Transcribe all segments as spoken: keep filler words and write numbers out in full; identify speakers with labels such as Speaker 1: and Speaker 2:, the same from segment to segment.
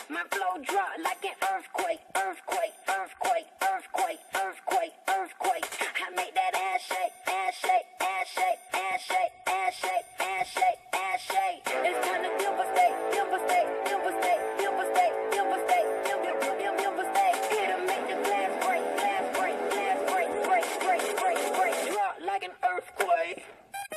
Speaker 1: My flow drop like an earthquake, earthquake, earthquake, earthquake, earthquake, earthquake. I make that ass shake, ass shake, ass shake, ass shake, ass shake, ass shake, ass shake. It's time to devastate, devastate, devastate, devastate, devastate, devastate, devastate. It'll make the glass break, glass break, glass break, break, break, break, break. Drop like an earthquake.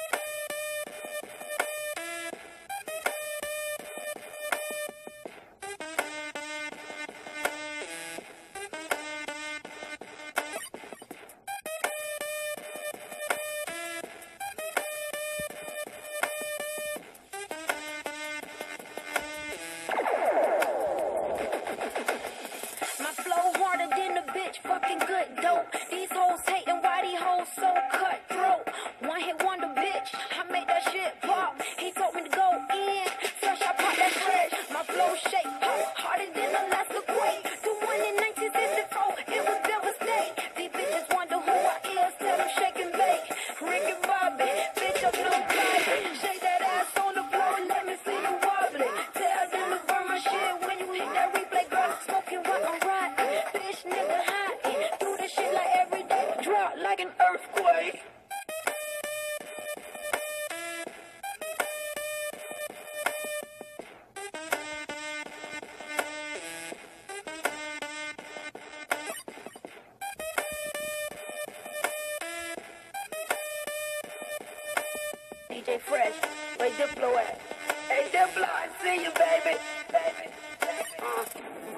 Speaker 1: Fucking good dope. These hoes hating why these hoes so cutthroat. One hit wonder bitch, I made that shit pop. He told me to go in, fresh I pop that shit. My flow shake, harder than a Alaska quake. The one in nineteen sixty-four, it was devastating. These bitches wonder who I is, tell them shake and bake. Ricky Bobby, bitch up no body. Shake that ass on the floor, let me see you wobbly. Tell them to burn my shit when you hit that replay, girl. Smoking while I'm riding, bitch nigga high. Shit like every day, drop like an earthquake. D J Fresh, where Diplo at? Hey Diplo, I see you, baby, baby, baby. Uh.